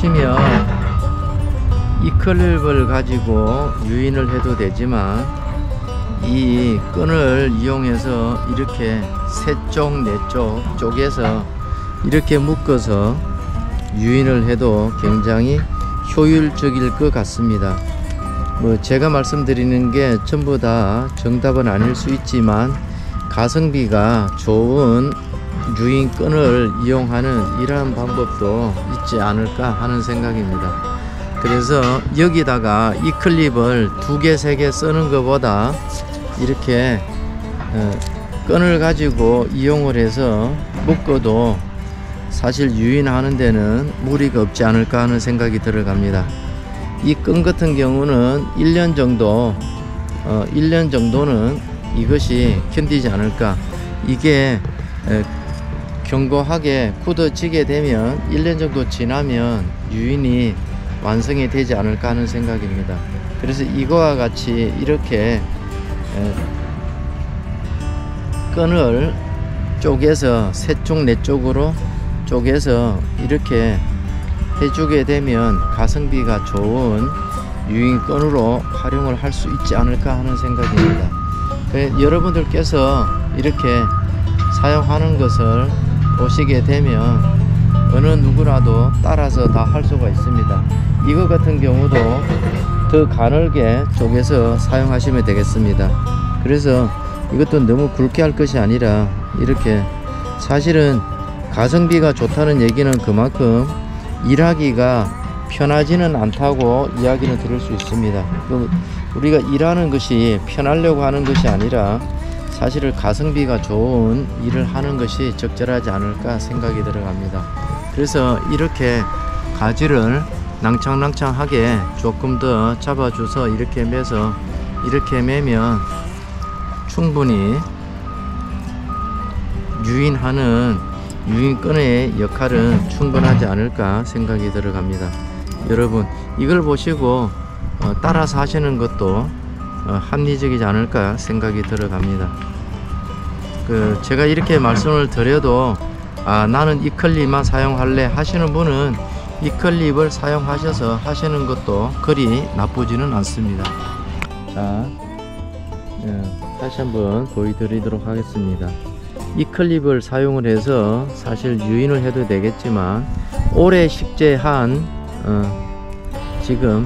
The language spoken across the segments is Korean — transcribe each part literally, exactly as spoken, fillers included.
보시면 이 클립을 가지고 유인을 해도 되지만 이 끈을 이용해서 이렇게 세 쪽, 네 쪽 쪼개서 이렇게 묶어서 유인을 해도 굉장히 효율적일 것 같습니다. 뭐 제가 말씀드리는 게 전부 다 정답은 아닐 수 있지만 가성비가 좋은 유인 끈을 이용하는 이러한 방법도 있지 않을까 하는 생각입니다. 그래서 여기다가 이 클립을 두 개, 세 개 쓰는 것보다 이렇게 끈을 가지고 이용을 해서 묶어도 사실 유인하는 데는 무리가 없지 않을까 하는 생각이 들어갑니다. 이 끈 같은 경우는 일 년 정도 어, 일 년 정도는 이것이 견디지 않을까. 이게 에, 견고하게 굳어지게 되면 일 년 정도 지나면 유인이 완성이 되지 않을까 하는 생각입니다. 그래서 이거와 같이 이렇게 에, 끈을 쪼개서 세 쪽, 네 쪽으로 쪼개서 이렇게 해주게 되면 가성비가 좋은 유인끈으로 활용을 할 수 있지 않을까 하는 생각입니다. 여러분들께서 이렇게 사용하는 것을 보시게 되면 어느 누구라도 따라서 다 할 수가 있습니다. 이거 같은 경우도 더 가늘게 쪼개서 사용하시면 되겠습니다. 그래서 이것도 너무 굵게 할 것이 아니라 이렇게, 사실은 가성비가 좋다는 얘기는 그만큼 일하기가 편하지는 않다고 이야기를 들을 수 있습니다. 우리가 일하는 것이 편하려고 하는 것이 아니라 사실은 가성비가 좋은 일을 하는 것이 적절하지 않을까 생각이 들어갑니다. 그래서 이렇게 가지를 낭창낭창하게 조금 더 잡아줘서 이렇게 매서 이렇게 매면 충분히 유인하는 유인끈의 역할은 충분하지 않을까 생각이 들어갑니다. 여러분, 이걸 보시고 어, 따라서 하시는 것도 어, 합리적이지 않을까 생각이 들어갑니다. 그 제가 이렇게 말씀을 드려도 아, 나는 이 클립만 사용할래 하시는 분은 이 클립을 사용하셔서 하시는 것도 그리 나쁘지는 않습니다. 자, 예, 다시 한번 보여드리도록 하겠습니다. 이 클립을 사용을 해서 사실 유인을 해도 되겠지만 오래 식재한 어, 지금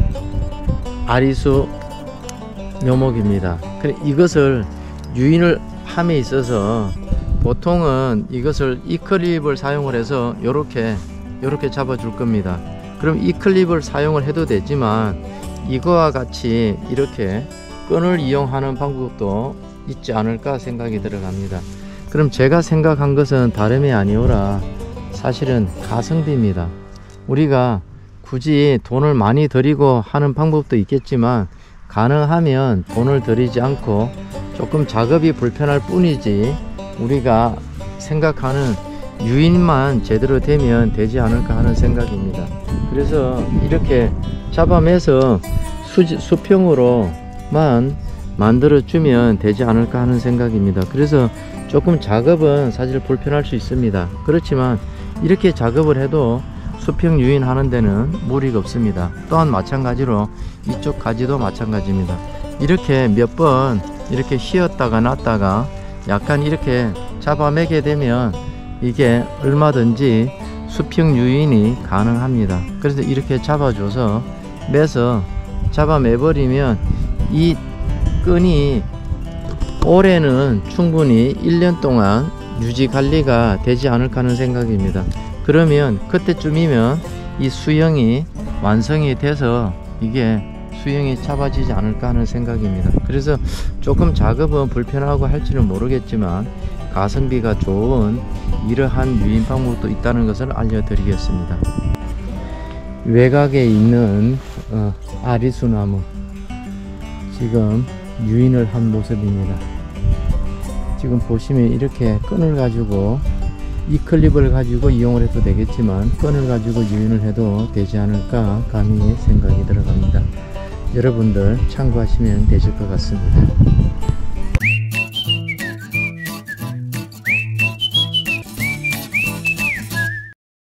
아리수 묘목입니다. 이것을 유인을 함에 있어서 보통은 이것을 이 클립을 사용을 해서 요렇게 요렇게 잡아 줄 겁니다. 그럼 이 클립을 사용을 해도 되지만 이거와 같이 이렇게 끈을 이용하는 방법도 있지 않을까 생각이 들어갑니다. 그럼 제가 생각한 것은 다름이 아니오라 사실은 가성비입니다. 우리가 굳이 돈을 많이 들이고 하는 방법도 있겠지만 가능하면 돈을 들이지 않고 조금 작업이 불편할 뿐이지 우리가 생각하는 유인만 제대로 되면 되지 않을까 하는 생각입니다. 그래서 이렇게 잡아매서 수, 수평으로만 만들어 주면 되지 않을까 하는 생각입니다. 그래서 조금 작업은 사실 불편할 수 있습니다. 그렇지만 이렇게 작업을 해도 수평 유인하는 데는 무리가 없습니다. 또한 마찬가지로 이쪽 가지도 마찬가지입니다. 이렇게 몇 번 이렇게 휘었다가 놨다가 약간 이렇게 잡아매게 되면 이게 얼마든지 수평 유인이 가능합니다. 그래서 이렇게 잡아줘서 매서 잡아매버리면 이 끈이 올해는 충분히 일 년 동안 유지 관리가 되지 않을까 하는 생각입니다. 그러면 그때쯤이면 이 수형이 완성이 돼서 이게 수형이 잡아지지 않을까 하는 생각입니다. 그래서 조금 작업은 불편하고 할지는 모르겠지만 가성비가 좋은 이러한 유인 방법도 있다는 것을 알려드리겠습니다. 외곽에 있는 어, 아리수나무 지금 유인을 한 모습입니다. 지금 보시면 이렇게 끈을 가지고 이 클립을 가지고 이용을 해도 되겠지만 끈을 가지고 유인을 해도 되지 않을까 감히 생각이 들어갑니다. 여러분들 참고하시면 되실 것 같습니다.